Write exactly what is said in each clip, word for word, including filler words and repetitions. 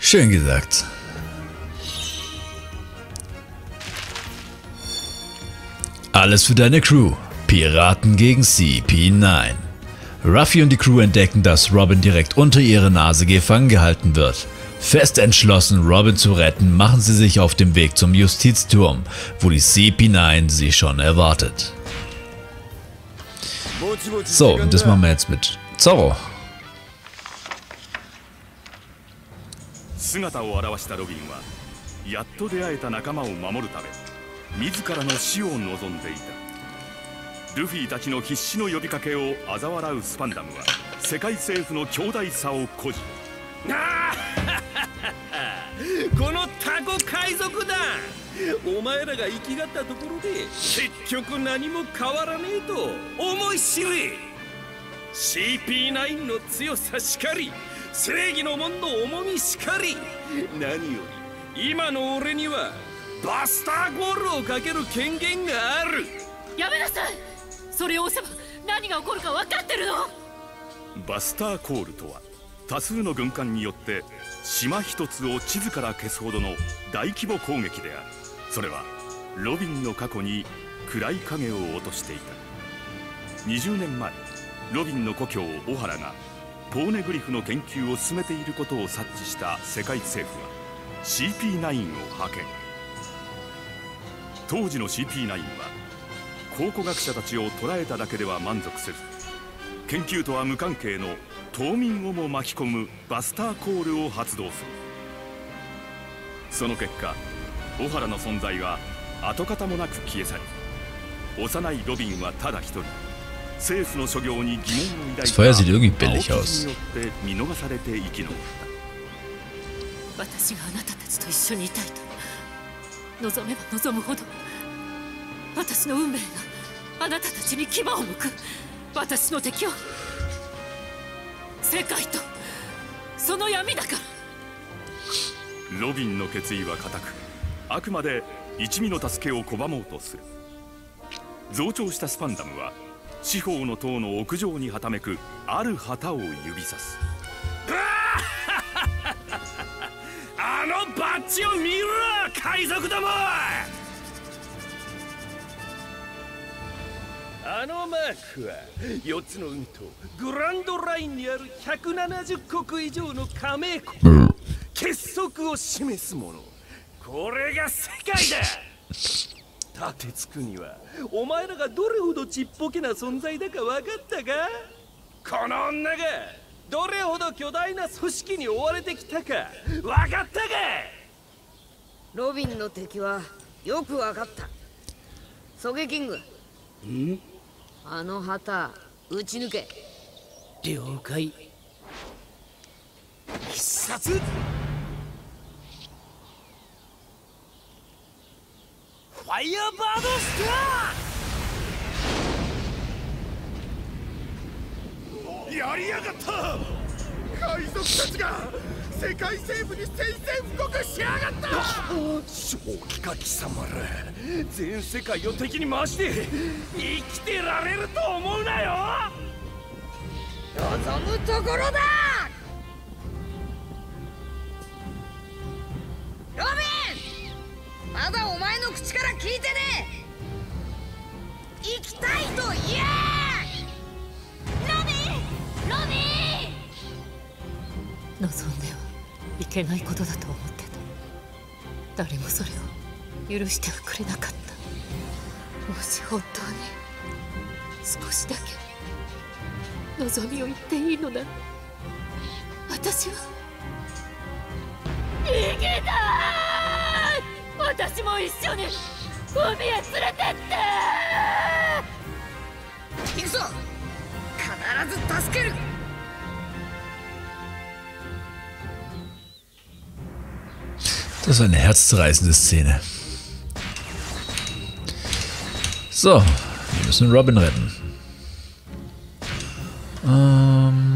Schön gesagt. Alles für deine Crew. Piraten gegen C P neun. Ruffy und die Crew entdecken, dass Robin direkt unter ihrer Nase gefangen gehalten wird. Fest entschlossen, Robin zu retten, machen sie sich auf den Weg zum Justizturm, wo die C P neun sie schon erwartet. So, und das machen wir jetzt mit Zoro. 姿を現したロビンはやっと出会えた仲間を守るため自らの死を望んでいた。ルフィたちの必死の呼びかけを嘲笑うスパンダムは世界政府の強大さを誇示。あこのタコ海賊だ。お前らが生きがったところで結局何も変わらねえと思い知れ。 シーピーナイン の強さしかり正義の門の重みしかり何より今の俺にはバスターゴールをかける権限がある。 やめなさい。それを押せば何が起こるか分かってるの。 バスターコールとは多数の軍艦によって島一つを地図から消すほどの大規模攻撃である。それはロビンの過去に暗い影を落としていた。にじゅうねんまえロビンの故郷オハラがポーネグリフの研究を進めていることを察知した世界政府は シーピーナイン を派遣。当時の シーピーナイン は考古学者たちを捕らえただけでは満足せず研究とは無関係の島民をも巻き込むバスターコールを発動する。その結果オハラの存在は跡形もなく消え去り幼いロビンはただ一人 政府の所業に疑問を抱いた青木によって見逃されて生き残った。 私があなたたちと一緒にいたいと望めば望むほど私の運命があなたたちに牙を向く。私の敵は世界とその闇だから。 ロビンの決意は固くあくまで一味の助けを拒もうとする。増長したスパンダムは 四方の塔の屋上にはためくある旗を指さす。あのバッジを見ろ海賊ども。あのマークはよっつの海とグランドラインにあるひゃくななじゅっこく以上の加盟国の結束を示すもの。これが世界だ。 立てつくにはお前らがどれほどちっぽけな存在だか分かったか。この女がどれほど巨大な組織に追われてきたか分かったか。 ロビンの敵はよく分かった。ソゲキングんあの旗撃ち抜け。 了解。 必殺 ファイヤーバードスター。やりやがった。海賊たちが世界政府に宣戦布告しやがった。正気か貴様ら全世界を敵に回して生きてられると思うなよ。 望むところだ。ロビン まだお前の口から聞いてねえ。行きたいと言え。 ロビンロビン望んではいけないことだと思ってた。誰もそれを許してはくれなかった。もし本当に少しだけ望みを言っていいのなら私は逃げたい。 私も一緒に海へ連れてって行くぞ。必ず助ける。 Das ist eine herzzerreißende Szene. So, wir müssen Robin retten. Ähm...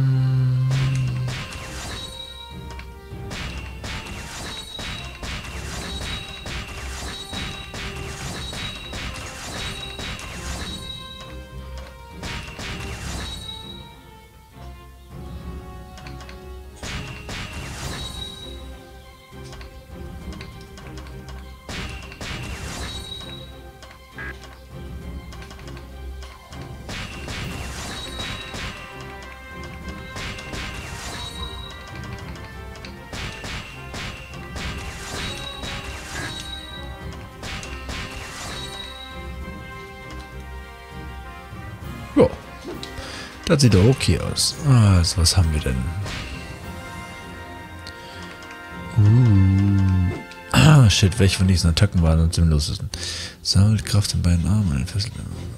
Das sieht doch okay aus. Also, was haben wir denn? Uh. Ah, shit, welche von diesen Attacken waren am sinnlosesten? Sammelt Kraft in beiden Armen. Ein Fessel.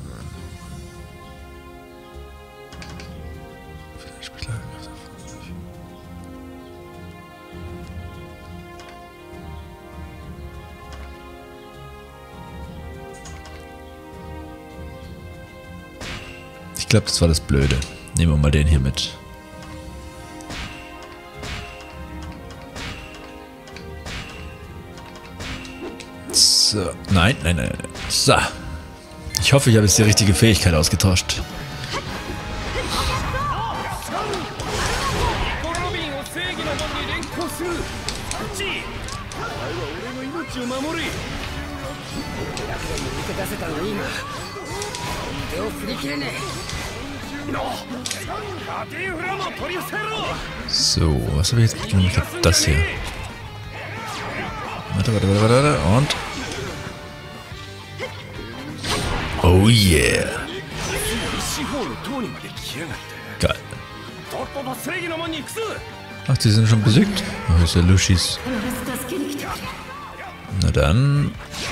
Ich glaube, das war das Blöde. Nehmen wir mal den hier mit. So. Nein, nein, nein. So. Ich hoffe, ich habe jetzt die richtige Fähigkeit ausgetauscht. So, was habe ich jetzt mitgenommen? Ich habe das hier. Warte, warte, warte, warte, und... Oh yeah! Geil. Ach, die sind schon besiegt? Oh, ist ja Lushis. Na dann...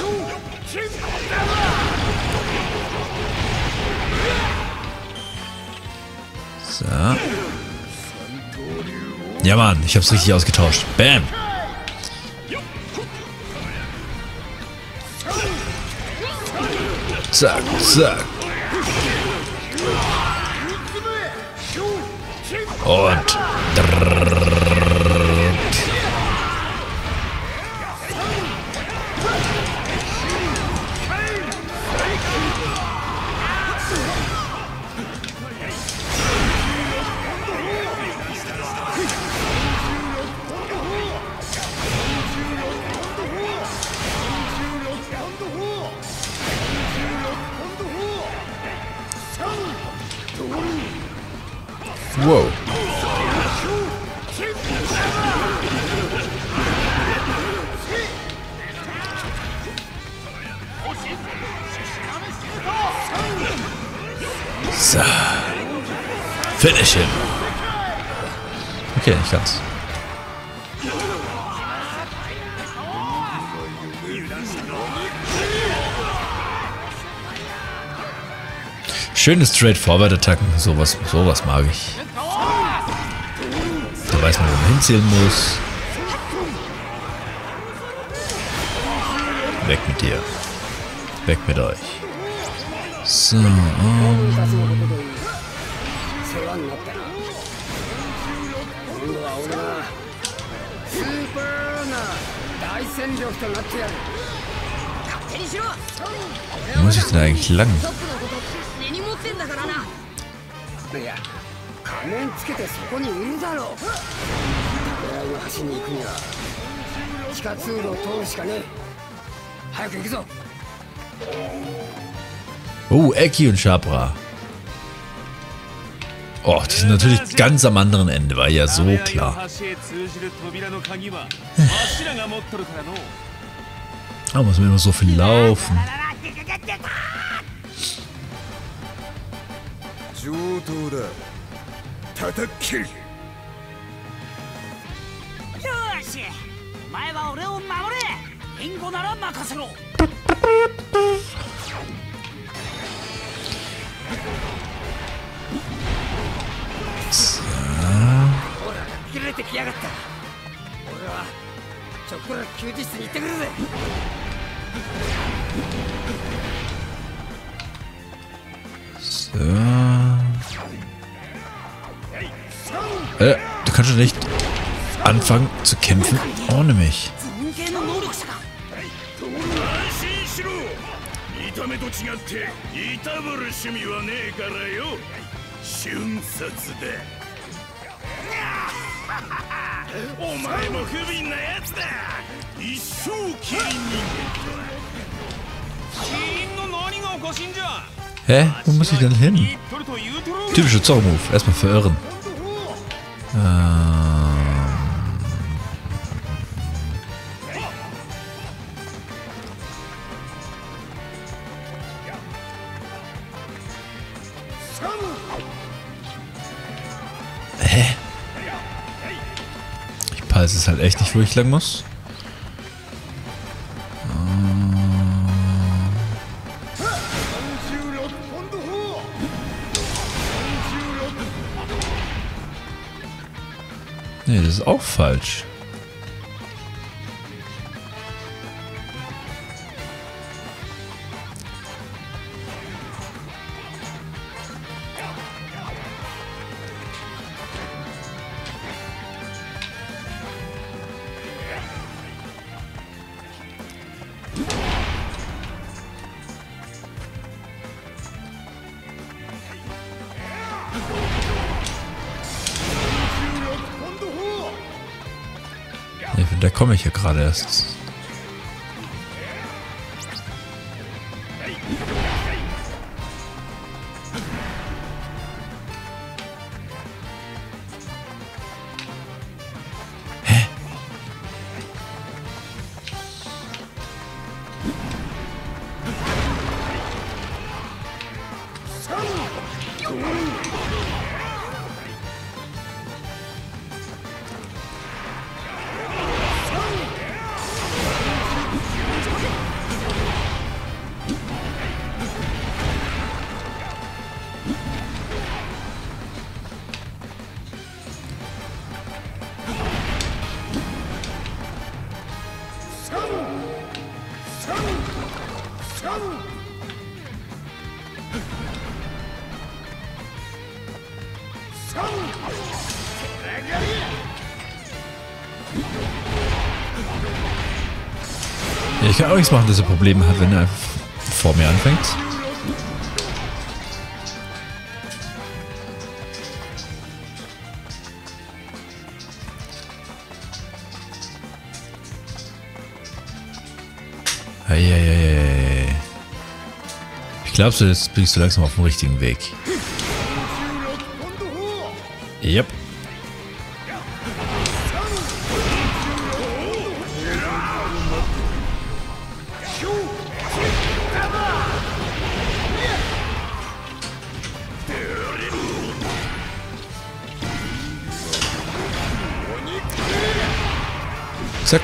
So. Ja, Mann, ich hab's richtig ausgetauscht. Bam! Zack, zack. Und... Wow. So. Finish him. Okay, ich kann's. Schöne Straightforward-Attacken, sowas, sowas mag ich. Da weiß man, wo man hinzählen muss. Weg mit dir. Weg mit euch. So, um. Wo muss ich denn eigentlich lang? Oh, Eki und Shabra. Oh, die sind natürlich ganz am anderen Ende, war ja so klar. Da muss man immer so viel laufen. So. Äh, du kannst schon nicht anfangen zu kämpfen ohne mich. Hä? Wo muss ich denn hin? Typischer Zorro-Move. Erstmal verirren. Ähm. Hä? Ich weiß es halt echt nicht, wo ich lang muss. Nee, das ist auch falsch. Nee, da komme ich ja gerade erst. Hä? Ich kann auch nichts machen, dass er Probleme hat, wenn er vor mir anfängt. Eieiei. Ich glaube, so jetzt bin ich so langsam auf dem richtigen Weg. Yep. Zack.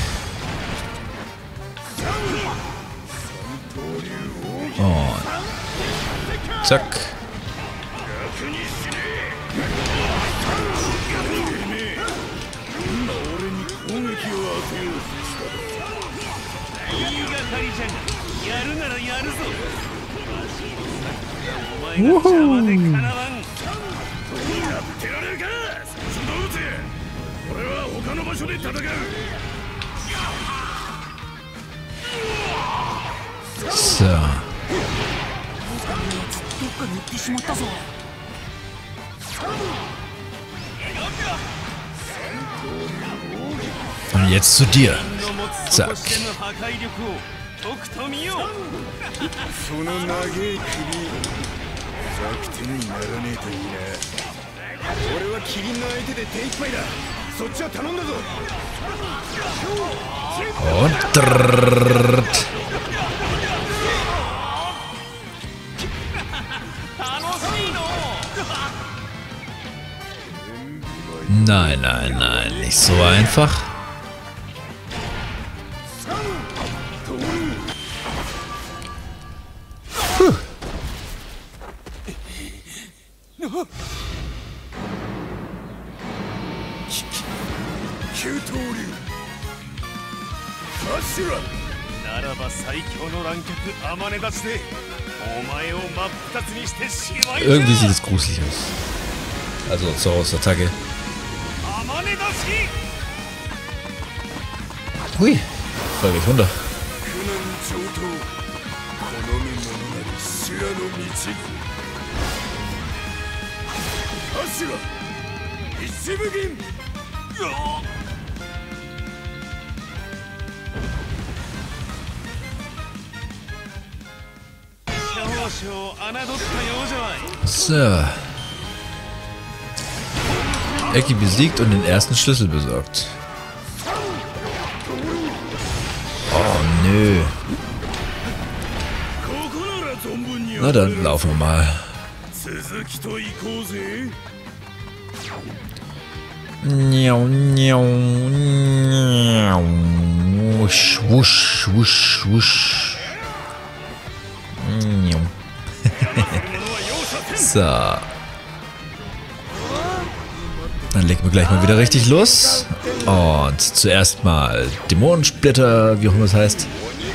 Und zack. So. Und jetzt zu dir. Zack. Und drrrt. Nein, nein, nein, nicht so einfach. Puh. Irgendwie sieht es gruselig aus. Also Zoros Attacke. Hui, voll mich runter. So. Eki besiegt und den ersten Schlüssel besorgt. Oh nö. Na dann laufen wir mal. Niau, niau, niau. Wusch, wusch, wusch, wusch. Niau. So. Dann legen wir gleich mal wieder richtig los. Und zuerst mal Dämonensplitter, wie auch immer es heißt.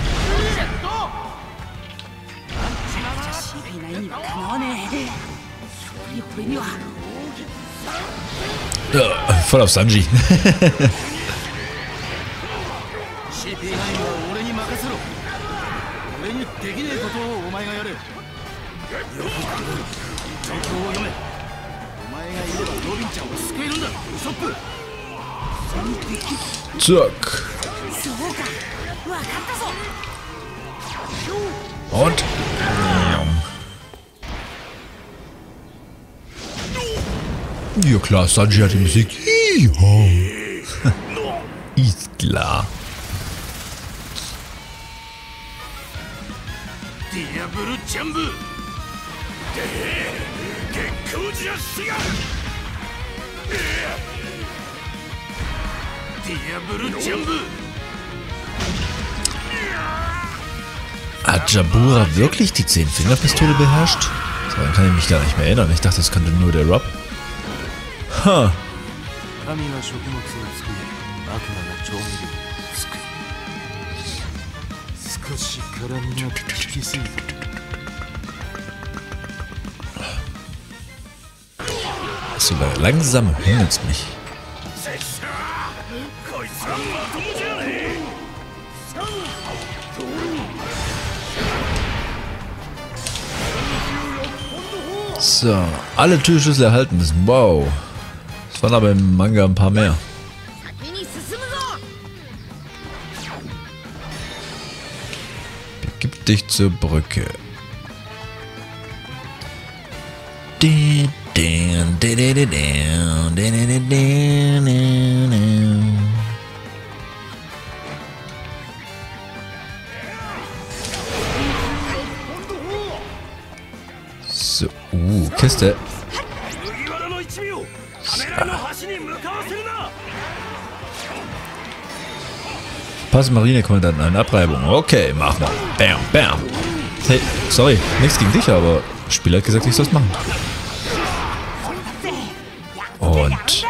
Ja, voll auf Sanji. Zack. Und ja klar, Sanji hat die Musik. Ist klar. Hat Jabura wirklich die Zehn-Finger-Pistole beherrscht? Daran kann ich mich gar nicht mehr erinnern. Ich dachte, das könnte nur der Rob. Ha. So langsam hängt mich. So, alle Türschlüssel erhalten ist. Wow. Das waren aber im Manga ein paar mehr. Begib dich zur Brücke. So, uh, Kiste. Pass Marinekommandanten an, Abreibung. Okay, mach mal. Bam, bam. Hey, sorry, nichts gegen dich, aber das Spiel hat gesagt, ich soll es machen. Und...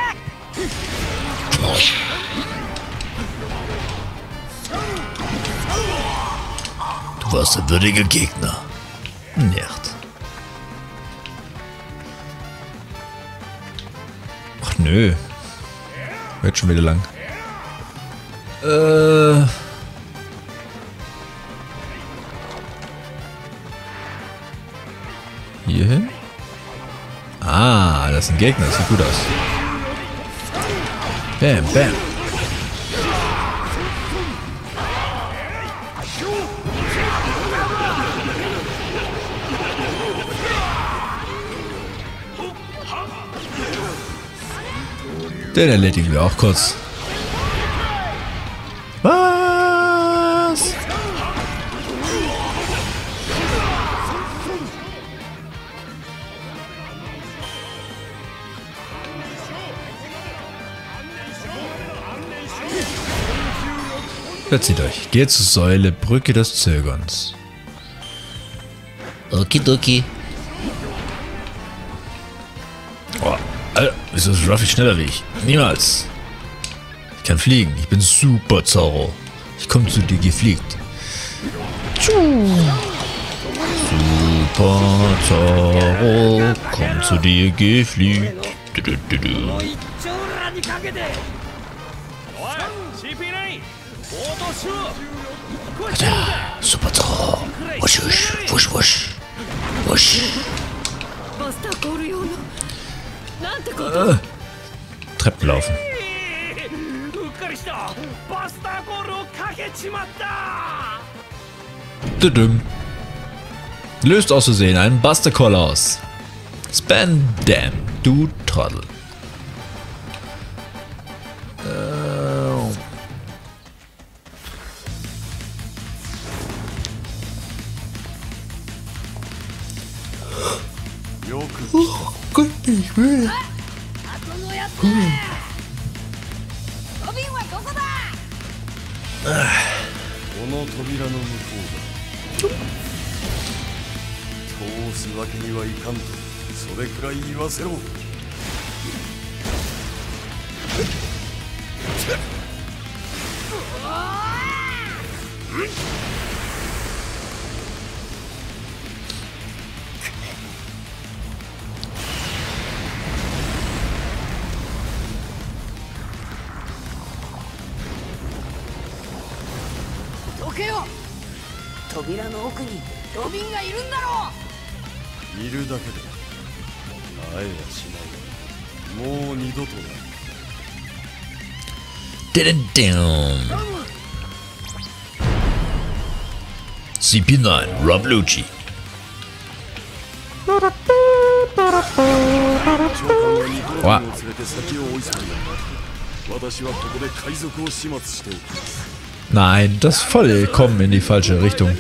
Du warst ein würdiger Gegner. Nicht. Ach nö. Wird schon wieder lang. Äh... Hier hin? Ah, das ist ein Gegner. Das sieht gut aus. Bam, bam. Den erledigen wir auch kurz. Was? Verzieht euch. Geht zur Säule, Brücke des Zögerns. Okidoki. Oh, Alter, wieso ist Ruffy schneller wie ich? Niemals. Ich kann fliegen. Ich bin super Zorro. Ich komme zu dir gefliegt. Super Zorro, komm zu dir gefliegt. Du, du, du, du. Ja, super Zorro. Wusch, wusch, wusch, wusch. Wusch. Äh, Treppen laufen. Düdüm. Löst aus Versehen einen Buster Call aus. Span Damn, du Trottel. Äh. Oh Gott, bin ich müde. ロビンはどこだ。 この扉の向こうだ。通すわけにはいかんと、それくらい言わせろ。 どけよ。扉の奥にロビンがいるんだろいるだけで会えやしない。もう二度とない。 でででん シーピーナイン Rob Lucci。 長官はニコロビンを連れて先を追い去る。私はここで海賊を始末しておきます。 Nein, das ist vollkommen in die falsche Richtung.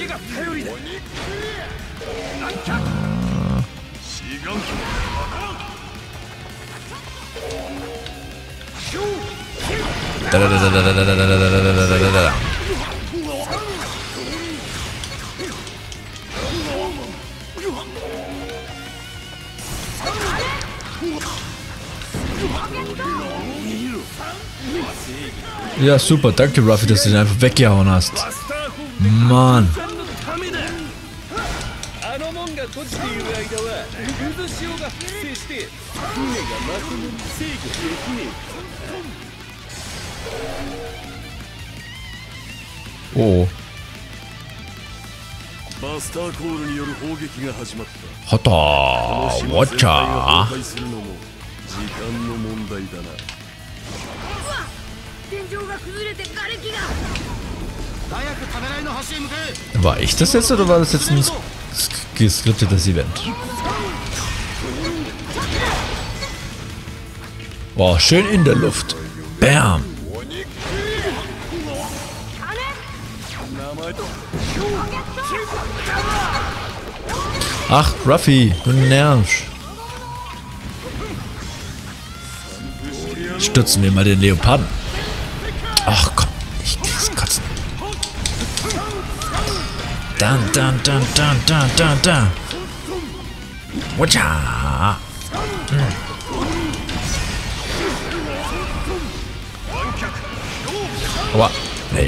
Da, da, da, da, da, da, da, da, da, da, da, da, da. Ja, super. Danke, Ruffy, dass du den einfach weggehauen hast. Mann. Oh. Hata, watcha. 天井が崩れて瓦礫が。 War ich das jetzt oder war das jetzt ein geskriptetes Event? Wow, schön in der Luft. Bam. Ach, Ruffy, du nervst. Stützen wir mal den Leoparden. Ach komm, ich krieg's kotzen. Dann, dann, dann, dann, dann, dann, dann. Watcha. Hm. Aua. Hey.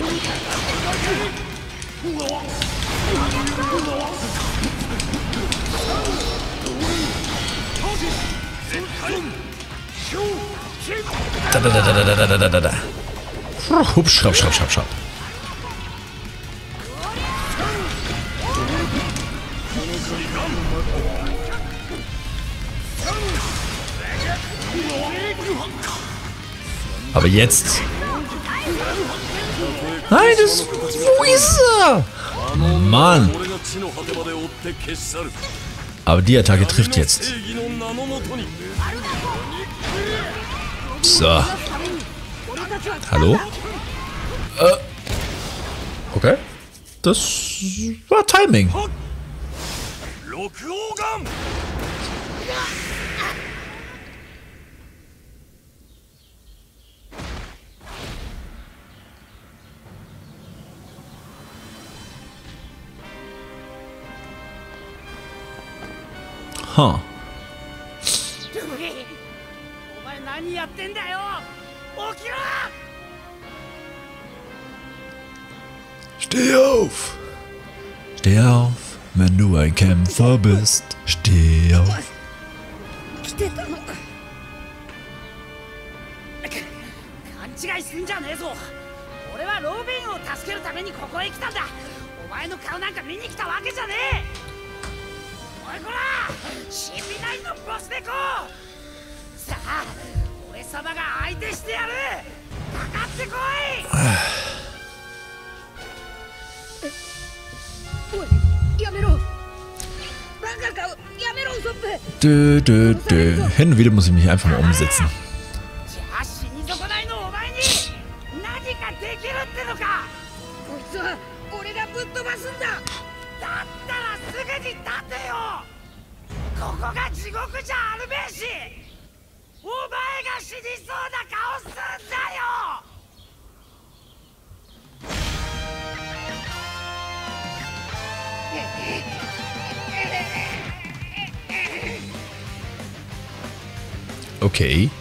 Da, da, da, da, da, da, da, da, da. Hup, schraub, schraub, schraub, schraub. Aber jetzt. Nein, das. Wo ist er? Mann. Aber die Attacke trifft jetzt. So. Hallo? Äh. Okay. Das war Timing. Huh. Steh auf! Steh auf, wenn du ein Kämpfer bist. Steh auf. 来てたのか。勘違いすんじゃねえぞ。俺はロビンを助けるためにここへ来たんだ。お前の顔なんか見に来たわけじゃねえ。おいこら、シーピーナインのボス猫。さあ、俺様が相手してやる。かかってこい。おい、やめろ。 Dö, dö, dö. Hin und wieder muss ich mich einfach mal umsetzen. 死にそうな顔すんだよ。 Okay.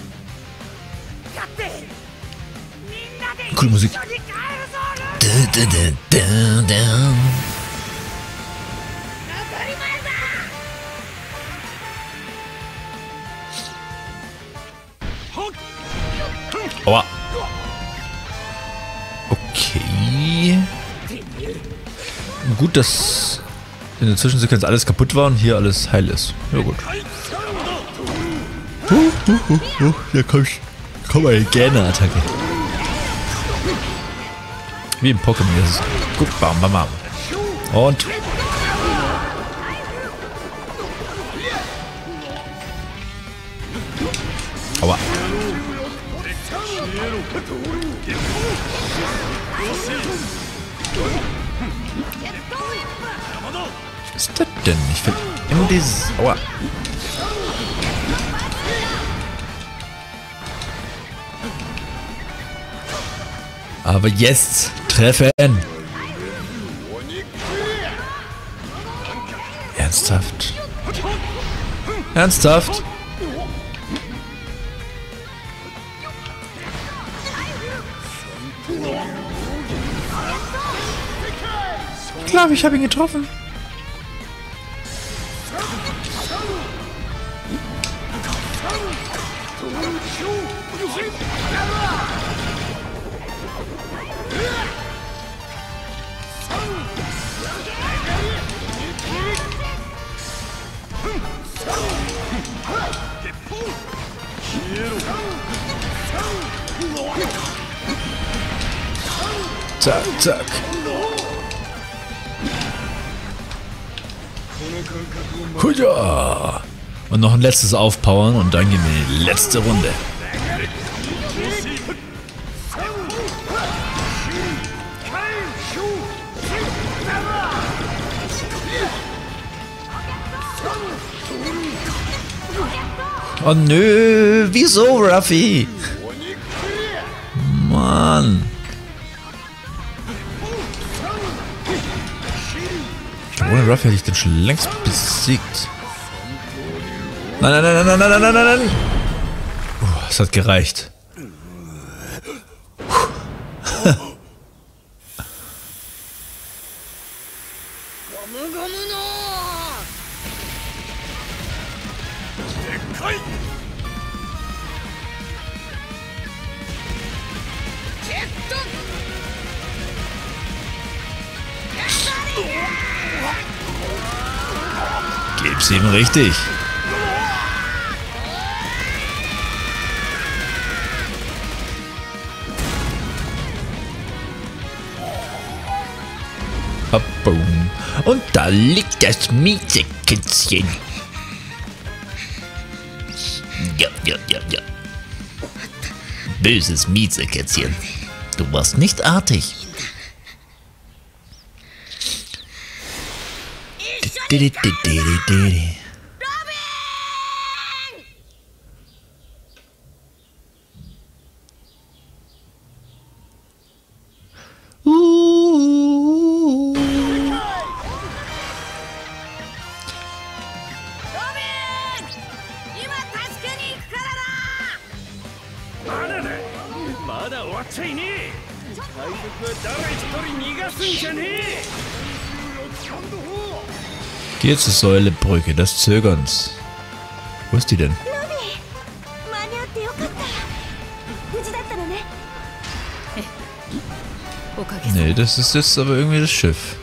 Coole Musik. Da, da, da, da, da. Aua. Okay. Gut, dass in der Zwischensequenz alles kaputt war und hier alles heil ist. Ja gut. Uh, uh, uh, uh. Ja, komm, komm mal, gerne Attacke. Wie im Pokémon ist es. Guck, bam, bam, bam. Und. Aua. Was ist das denn? Ich will immer dieses. Aua. Aber jetzt treffen. Ernsthaft. Ernsthaft. Ich glaube, ich habe ihn getroffen. Zack, zack. Huja! Und noch ein letztes Aufpowern und dann gehen wir in die letzte Runde. Oh nö, wieso, Ruffy? Mann. Ohne Ruffy hätte ich den schon längst besiegt. Nein, nein, nein, nein, nein, nein, nein, nein, nein. Uh, es hat gereicht. Gib's ihm richtig. Hopp, boom. Und da liegt das Miezekätzchen. Ja, ja, ja, ja. Böses Miezekätzchen. Du warst nicht artig. Geh zur Säulebrücke des Zögerns. Wo ist die denn? Nee, das ist jetzt aber irgendwie das Schiff.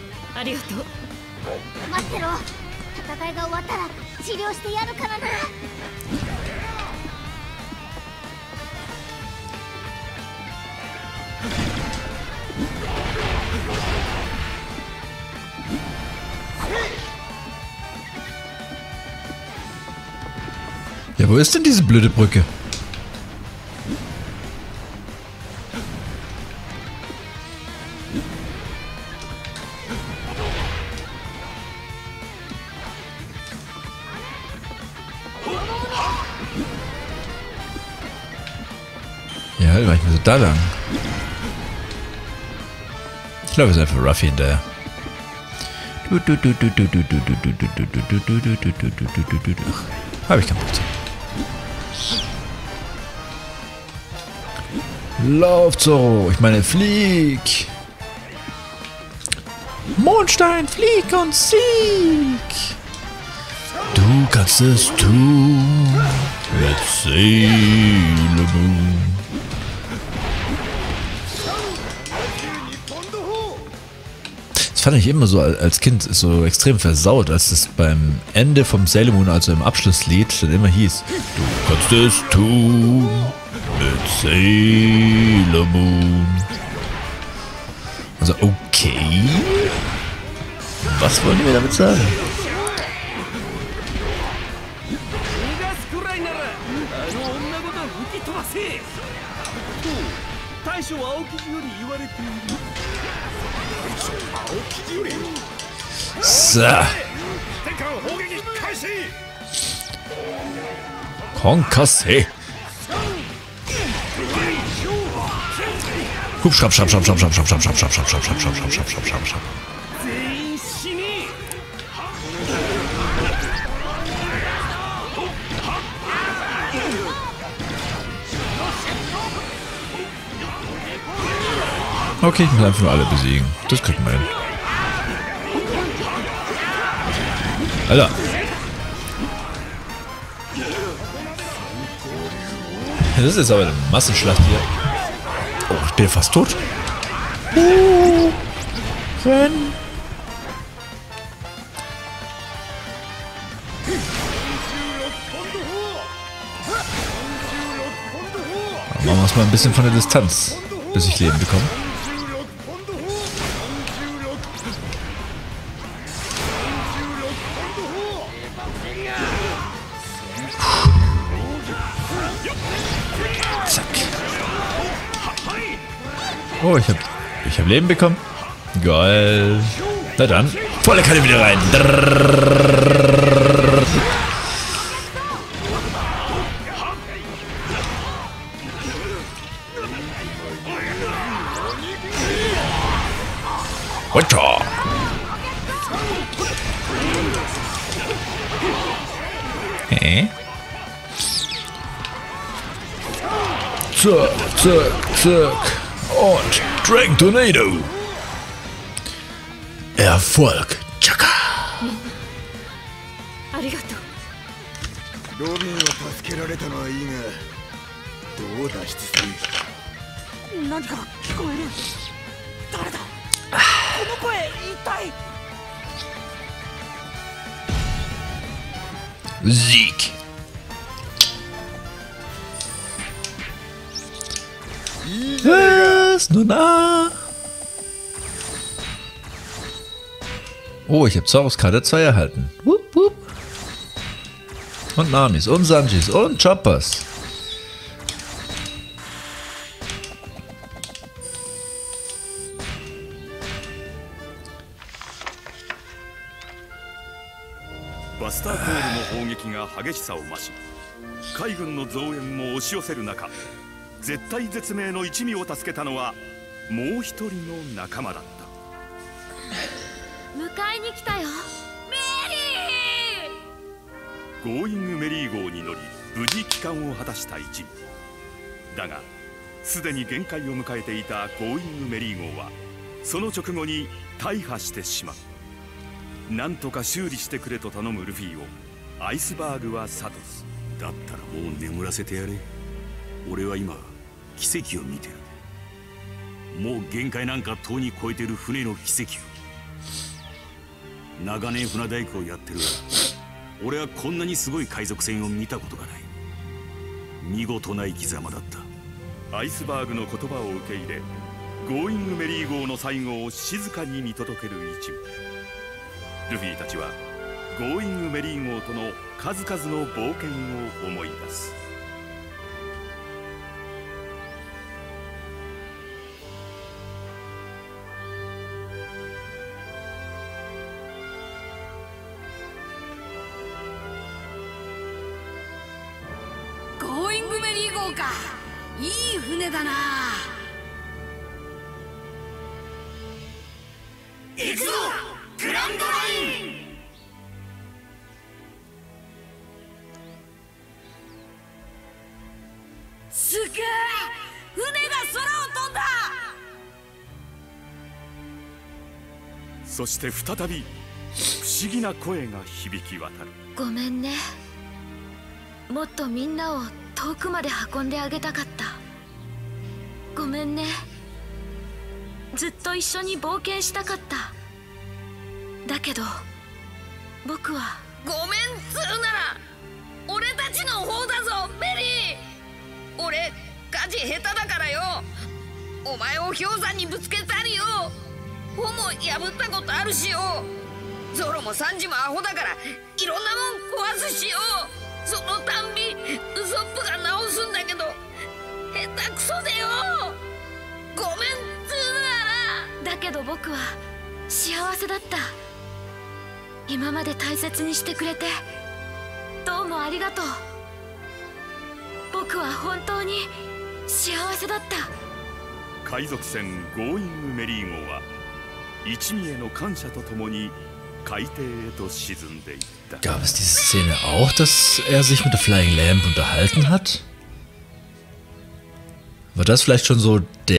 Ja, wo ist denn diese blöde Brücke? Hölle war ich mir so da lang? Ich glaube, wir sind einfach Ruffy hinterher. Habe ich keinen Bock zu. Lauf, Zorro! Ich meine, flieg! Mondstein, flieg und sieg! Du kannst es tun mit Sailor Moon. Das fand ich immer so als Kind so extrem versaut, als es beim Ende vom Sailor Moon, also im Abschlusslied, dann immer hieß: Du kannst es tun mit Sailor Moon. Also, okay. Was wollen wir damit sagen? 逃がすくらいならあの女ごと吹き飛ばせと大将青木より言われている。青木よりさあ、 天下砲撃開始。 コンカセ。Hubschrapp, schrapp, schrapp, schrapp, schrapp, schrapp, schrapp, schrapp, schrapp, schrapp, schrapp, schrapp, schrapp, schrapp, schrapp, schrapp, schrapp, schrapp. 全員死ね。 Okay, ich muss einfach nur alle besiegen. Das kriegt man hin. Alter. Das ist jetzt aber eine Massenschlacht hier. Oh, ich bin fast tot. Uh, renn. Machen wir es mal ein bisschen von der Distanz, bis ich Leben bekomme. Zack. Oh, ich hab, ich hab Leben bekommen. Geil. Na dann, volle Kanne wieder rein. Runter. Hä? Zack, zack, zack. Und Dragon Tornado. Erfolg. Chaka. ありがとう。 ロビンを助けられたのはいいが、どう脱出する？何か聞こえる。誰だ？この声一体。 Sieg. Was? Nur nah. Oh, ich habe Zoros Karte zwei erhalten. Wupp, wupp. Und Namis und Sanjis und Choppers. Buster Call の砲撃が激しさを増し、海軍の増援も押し寄せる中、絶体絶命の一味を助けたのはもう一人の仲間だった。 迎えに来たよ。メリー。 ゴーイングメリー号に乗り無事帰還を果たした一味だが、すでに限界を迎えていたゴーイングメリー号はその直後に大破してしまう。なんとか修理してくれと頼むルフィをアイスバーグは諭す。だったらもう眠らせてやれ。俺は今奇跡を見てる。もう限界なんかとうに超えてる船の奇跡を。長年船大工をやってるが、俺はこんなにすごい海賊船を見たことがない。見事な生き様だった。アイスバーグの言葉を受け入れ、ゴーイングメリー号の最後を静かに見届ける一味。ルフィたちはゴーイングメリー号との数々の冒険を思い出す。 ゴーイングメリー号か。 いい船だな。行くぞグランドライン。すげえ、船が空を飛んだ。 そして再び不思議な声が響き渡る。 ごめんね。もっとみんなを遠くまで運んであげたかった。ごめんね。ずっと一緒に冒険したかった。だけど僕はごめんつうなら俺たちの方だぞメリー。俺火事下手だからよ。お前を氷山にぶつけたりよ、帆も破ったことあるしよ。ゾロもサンジもアホだからいろんなもん壊すしよ。そのたんびウソップが直すんだけど下手くそでよ。ごめんつうなら。 だけど僕は幸せだった。今まで大切にしてくれてどうもありがとう。僕は本当に幸せだった。 海賊船ゴーイングメリー号は一味への感謝とともに海底へと沈んでいった。 Gab es diese Szene auch, dass er sich mit der Flying Lamp unterhalten hat? War das vielleicht schon so der